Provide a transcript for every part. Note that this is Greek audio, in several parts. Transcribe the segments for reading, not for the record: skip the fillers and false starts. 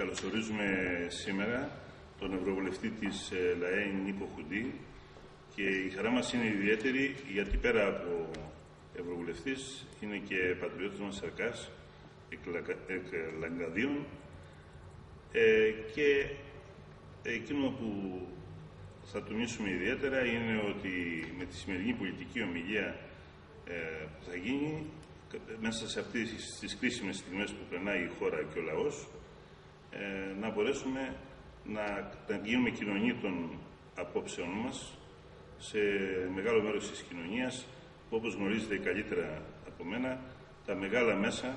καλωσορίζουμε σήμερα τον Ευρωβουλευτή της ΛΑΕ Νίκο Χουντή και η χαρά μας είναι ιδιαίτερη γιατί πέρα από Ευρωβουλευτής είναι και πατριώτης μας Αρκάς, εκ Λαγκαδίων, και εκείνο που θα τονίσουμε ιδιαίτερα είναι ότι με τη σημερινή πολιτική ομιλία που θα γίνει μέσα σε αυτές τις κρίσιμες στιγμές που περνάει η χώρα και ο λαός, να μπορέσουμε να γίνουμε κοινωνία των απόψεων μας σε μεγάλο μέρος της κοινωνίας, που όπως γνωρίζετε καλύτερα από μένα, τα μεγάλα μέσα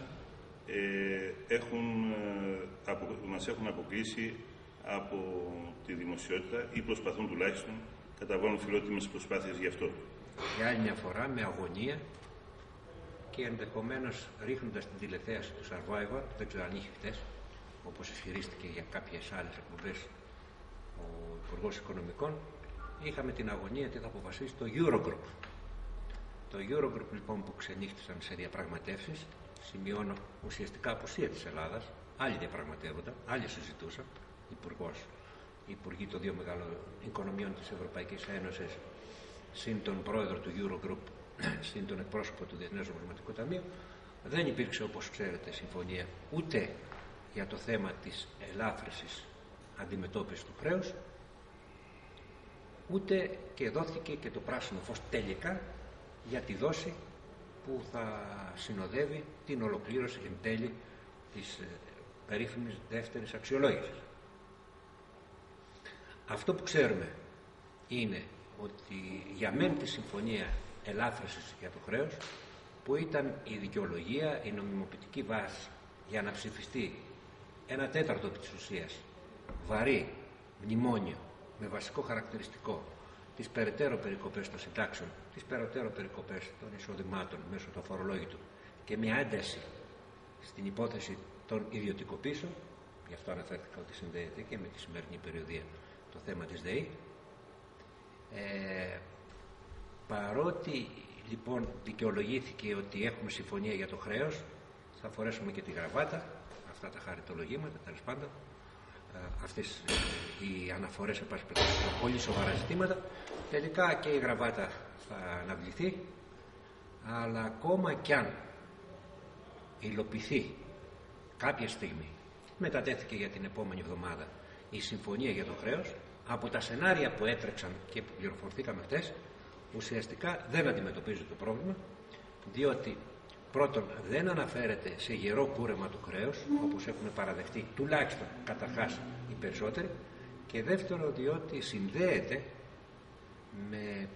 μας έχουν αποκλείσει από τη δημοσιότητα ή προσπαθούν τουλάχιστον, καταβάλουν φιλότιμες προσπάθειες γι' αυτό. Για άλλη μια φορά με αγωνία και ενδεχομένως ρίχνοντας την τηλεθέαση του Survivor, δεν ξέρω αν είχε χτες, όπως ισχυρίστηκε για κάποιες άλλες εκπομπές ο Υπουργός Οικονομικών, είχαμε την αγωνία τι θα αποφασίσει το Eurogroup. Το Eurogroup λοιπόν που ξενύχτησαν σε διαπραγματεύσεις, σημειώνω ουσιαστικά απουσία της Ελλάδας, άλλοι διαπραγματεύονταν, άλλοι συζητούσαν, οι υπουργοί των δύο μεγάλων οικονομιών της Ευρωπαϊκής Ένωσης, συν τον πρόεδρο του Eurogroup, συν τον εκπρόσωπο του Διεθνές Νομισματικού Ταμείου. Δεν υπήρξε, όπως ξέρετε, συμφωνία ούτε για το θέμα της ελάφρυνσης αντιμετώπισης του χρέους, ούτε και δόθηκε και το πράσινο φως τελικά για τη δόση που θα συνοδεύει την ολοκλήρωση εν τέλει της περίφημης δεύτερης αξιολόγησης. Αυτό που ξέρουμε είναι ότι για μεν τη συμφωνία ελάφρυνσης για το χρέος, που ήταν η δικαιολογία, η νομιμοποιητική βάση για να ψηφιστεί 1/4 της ουσίας βαρύ μνημόνιο με βασικό χαρακτηριστικό τις περαιτέρω περικοπές των συντάξεων, τις περαιτέρω περικοπές των εισοδημάτων μέσω του αφορολόγητου και μια ένταση στην υπόθεση των ιδιωτικοποίησεων, γι' αυτό αναφέρθηκα ότι συνδέεται και με τη σημερινή περιοδία το θέμα της ΔΕΗ. Παρότι λοιπόν δικαιολογήθηκε ότι έχουμε συμφωνία για το χρέος, θα φορέσουμε και τη γραβάτα, αυτά τα χαριτολογήματα, τέλος πάντων, αυτές οι αναφορές σε πολύ σοβαρά ζητήματα, τελικά και η γραβάτα θα αναβληθεί, αλλά ακόμα κι αν υλοποιηθεί κάποια στιγμή, μετατέθηκε για την επόμενη εβδομάδα η συμφωνία για το χρέος, από τα σενάρια που έτρεξαν και που πληροφορηθήκαμε χτες, ουσιαστικά δεν αντιμετωπίζει το πρόβλημα, διότι πρώτον δεν αναφέρεται σε γερό κούρεμα του χρέους, όπως έχουν παραδεχτεί τουλάχιστον καταρχάς οι περισσότεροι, και δεύτερον διότι συνδέεται με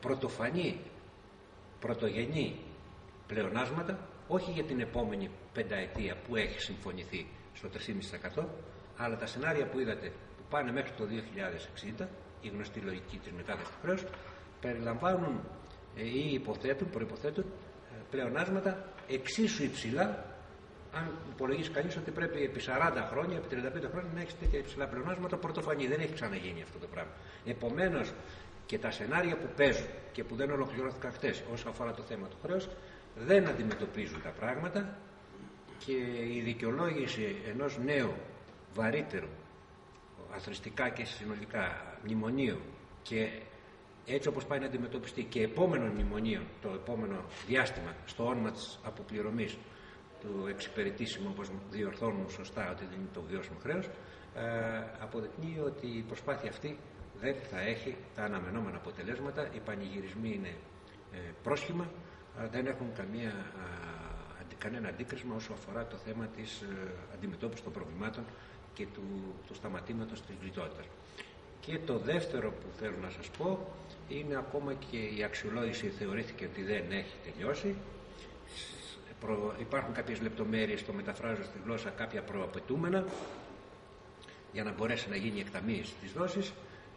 πρωτογενή πλεονάσματα, όχι για την επόμενη πενταετία που έχει συμφωνηθεί στο 3,5%, αλλά τα σενάρια που είδατε που πάνε μέχρι το 2060, η γνωστή λογική της μετάδοσης του χρέους, περιλαμβάνουν ή προϋποθέτουν πλεονάσματα εξίσου υψηλά, αν υπολογίσει κανείς ότι πρέπει επί 40 χρόνια, επί 35 χρόνια να έχει τέτοια υψηλά πλεονάσματα πρωτοφανή. Δεν έχει ξαναγίνει αυτό το πράγμα. Επομένως, και τα σενάρια που παίζουν και που δεν ολοκληρώθηκαν χτες όσον αφορά το θέμα του χρέους, δεν αντιμετωπίζουν τα πράγματα, και η δικαιολόγηση ενός νέου, βαρύτερου, αθρηστικά και συνολικά μνημονίου, και έτσι όπως πάει να αντιμετωπιστεί και επόμενων μνημονίων το επόμενο διάστημα, στο όνομα της αποπληρωμής του εξυπηρετήσιμου, όπως διορθώνουν σωστά ότι δεν είναι το βιώσιμο χρέος, αποδεικνύει ότι η προσπάθεια αυτή δεν θα έχει τα αναμενόμενα αποτελέσματα. Οι πανηγυρισμοί είναι πρόσχημα, δεν έχουν κανένα αντίκρισμα όσο αφορά το θέμα της αντιμετώπισης των προβλημάτων και του σταματήματος της λιτότητας. Και το δεύτερο που θέλω να σας πω είναι, ακόμα και η αξιολόγηση θεωρήθηκε ότι δεν έχει τελειώσει. Υπάρχουν κάποιες λεπτομέρειες, το μεταφράζω στη γλώσσα, κάποια προαπαιτούμενα για να μπορέσει να γίνει η εκταμείευση της δόσης.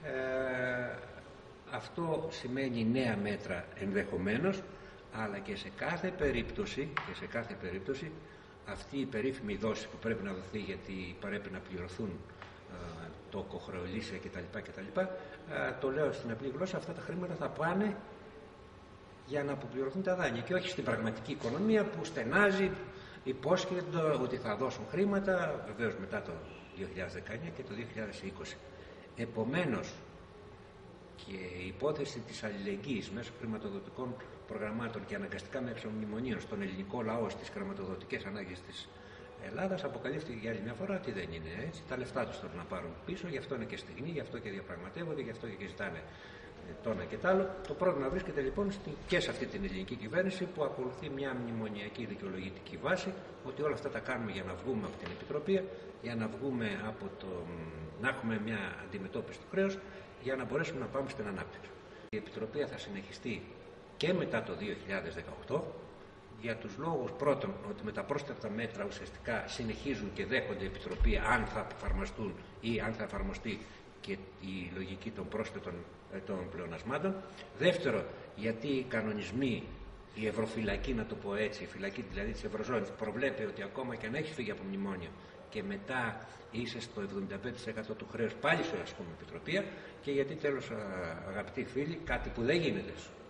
Αυτό σημαίνει νέα μέτρα ενδεχομένως, αλλά και σε κάθε περίπτωση αυτή η περίφημη δόση που πρέπει να δοθεί, γιατί πρέπει να πληρωθούν το κοχρεολύσια κτλ. Το λέω στην απλή γλώσσα, αυτά τα χρήματα θα πάνε για να αποπληρωθούν τα δάνεια και όχι στην πραγματική οικονομία που στενάζει, υπόσχεται ότι θα δώσουν χρήματα, βεβαίως μετά 2019 και το 2020. Επομένως, και η υπόθεση της αλληλεγγύης μέσω χρηματοδοτικών προγραμμάτων και αναγκαστικά μέσω μνημονίων στον ελληνικό λαό στις χρηματοδοτικές ανάγκες της Ελλάδας αποκαλύφθηκε για άλλη μια φορά ότι δεν είναι έτσι. Τα λεφτά τους θέλουν να πάρουν πίσω, γι' αυτό είναι και στιγνή, γι' αυτό και διαπραγματεύονται, γι' αυτό και ζητάνε το ένα και το άλλο. Το πρόβλημα βρίσκεται λοιπόν και σε αυτή την ελληνική κυβέρνηση που ακολουθεί μια μνημονιακή δικαιολογητική βάση ότι όλα αυτά τα κάνουμε για να βγούμε από την επιτροπή, για να βγούμε από να έχουμε μια αντιμετώπιση του χρέους, για να μπορέσουμε να πάμε στην ανάπτυξη. Η επιτροπή θα συνεχιστεί και μετά το 2018 για τους λόγους πρώτον ότι με τα πρόσθετα μέτρα ουσιαστικά συνεχίζουν και δέχονται επιτροπή αν θα εφαρμοστούν ή αν θα εφαρμοστεί και η λογική των πρόσθετων των πλεονασμάτων. Δεύτερο, γιατί οι κανονισμοί, η ευρωφυλακή, να το πω έτσι, η φυλακή δηλαδή της Ευρωζώνης, προβλέπει ότι ακόμα και αν έχει φύγει από μνημόνιο και μετά είσαι στο 75% του χρέους πάλι σου ασκούμε επιτροπή. Και γιατί τέλος, αγαπητοί φίλοι, κάτι που δεν γίνεται,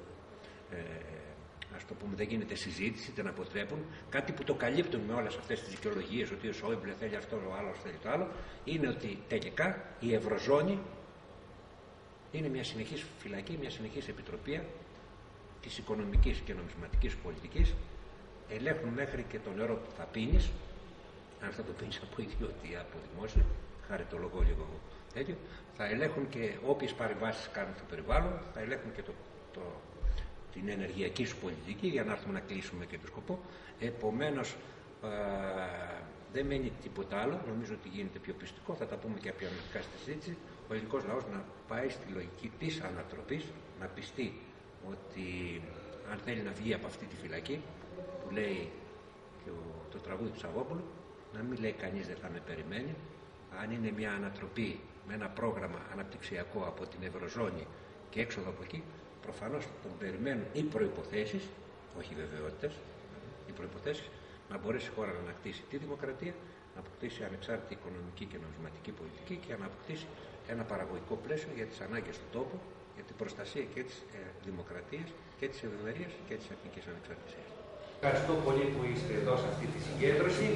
ας το πούμε, δεν γίνεται συζήτηση, δεν αποτρέπουν, κάτι που το καλύπτουν με όλες αυτές τις δικαιολογίες, ότι ο Σόιμπλε θέλει αυτό, ο άλλος θέλει το άλλο, είναι ότι τελικά η Ευρωζώνη είναι μια συνεχής φυλακή, μια συνεχής επιτροπή της οικονομικής και νομισματικής πολιτικής. Ελέγχουν μέχρι και το νερό που θα πίνεις, αν θα το πίνεις από ιδιότητα, από δημόσιο, χαριτολογώ λίγο τέτοιο, θα ελέγχουν και όποιες παρεμβάσεις κάνουν στο περιβάλλον, θα ελέγχουν και την ενεργειακή σου πολιτική για να έρθουμε να κλείσουμε και το σκοπό. Επομένως, δεν μένει τίποτα άλλο. Νομίζω ότι γίνεται πιο πιστικό. Θα τα πούμε και απειανωτικά στη συζήτηση. Ο ελληνικός λαός να πάει στη λογική της ανατροπής, να πιστεί ότι αν θέλει να βγει από αυτή τη φυλακή που λέει και το τραγούδι του Σαββόπουλου, να μην λέει κανείς δεν θα με περιμένει. Αν είναι μια ανατροπή με ένα πρόγραμμα αναπτυξιακό από την Ευρωζώνη και έξοδο από εκεί, προφανώς τον περιμένουν οι προϋποθέσεις, όχι οι βεβαιότητες, οι προϋποθέσεις να μπορέσει η χώρα να ανακτήσει τη δημοκρατία, να αποκτήσει ανεξάρτητη οικονομική και νομισματική πολιτική και να αποκτήσει ένα παραγωγικό πλαίσιο για τις ανάγκες του τόπου, για την προστασία και της δημοκρατίας και της ευημερίας και της εθνικής ανεξαρτησίας. Ευχαριστώ πολύ που είστε εδώ σε αυτή τη συγκέντρωση.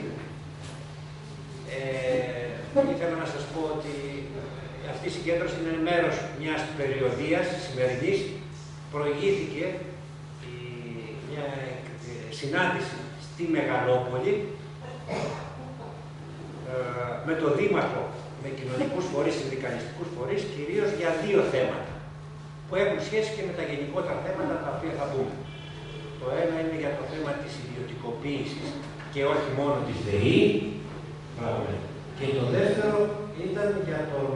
Ήθελα να σας πω ότι αυτή η συγκέντρωση είναι μέρος μιας περιοδίας σημερινής. Προηγήθηκε μια συνάντηση στη Μεγαλόπολη με τον Δήμαρχο, με κοινωνικούς φορείς, συνδικαλιστικούς φορείς, κυρίως για δύο θέματα που έχουν σχέση και με τα γενικότερα θέματα τα οποία θα πούμε. Το ένα είναι για το θέμα της ιδιωτικοποίησης και όχι μόνο της ΔΕΗ, και το δεύτερο ήταν για τον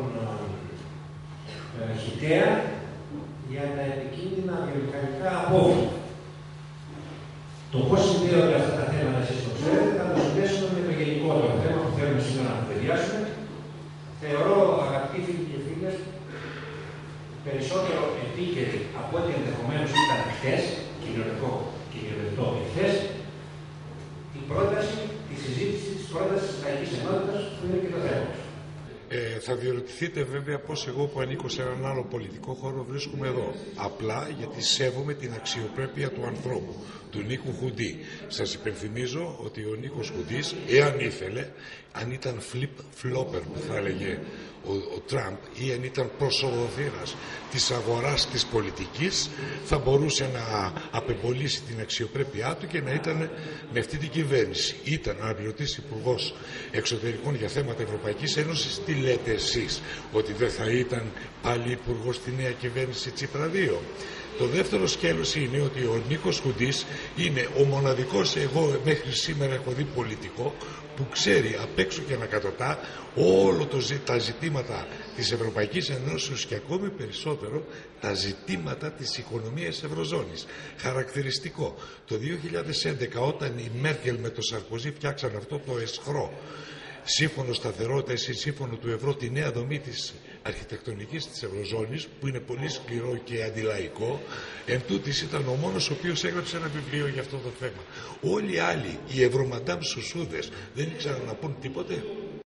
Χιτέα, για τα επικίνδυνα βιομηχανικά απόβλητα. Το πώς συνδέονται αυτά τα θέματα, εσείς το ξέρετε, θα το συνδέσουμε με το γενικότερο θέμα που θέλουμε σήμερα να κουβεντιάσουμε. Θεωρώ, αγαπητοί φίλοι και φίλες, περισσότερο επίκαιρη από ό,τι ενδεχομένως ήταν χθες, κυριολεκτό χθες, η πρόταση, τη συζήτηση της πρότασης της Λαϊκής Ενότητας που είναι και το θέμα. Θα διερωτηθείτε βέβαια πώς εγώ που ανήκω σε έναν άλλο πολιτικό χώρο βρίσκομαι εδώ. Απλά γιατί σέβομαι την αξιοπρέπεια του ανθρώπου, του Νίκου Χουντή. Σας υπενθυμίζω ότι ο Νίκος Χουντής, εάν ήθελε, αν ήταν flip-flopper που θα έλεγε ο Τραμπ ή αν ήταν προσοδοθύρας της αγοράς της πολιτικής, θα μπορούσε να απεμπολίσει την αξιοπρέπειά του και να ήταν με αυτή την κυβέρνηση. Ήταν αναπληρωτής υπουργός εξωτερικών για θέματα Ευρωπαϊκής Ένωσης. Τι λέτε εσείς, ότι δεν θα ήταν πάλι υπουργός στη νέα κυβέρνηση Τσίπρα 2? Το δεύτερο σκέλος είναι ότι ο Νίκος Χουντής είναι ο μοναδικός, εγώ μέχρι σήμερα έχω δει πολιτικό, που ξέρει απ' έξω και ανακατοτά όλο τα ζητήματα της Ευρωπαϊκής Ενώσεως και ακόμη περισσότερο τα ζητήματα της οικονομίας Ευρωζώνης. Χαρακτηριστικό, το 2011 όταν η Μέρκελ με τον Σαρκοζή φτιάξαν αυτό το εσχρό σύμφωνο σταθερότητας ή σύμφωνο του ευρώ, τη νέα δομή της αρχιτεκτονικής της Ευρωζώνης, που είναι πολύ σκληρό και αντιλαϊκό, εν τούτης ήταν ο μόνος ο οποίος έγραψε ένα βιβλίο για αυτό το θέμα. Όλοι οι άλλοι, οι ευρωμαντάμ σουσούδες, δεν ήξεραν να πούν τίποτε.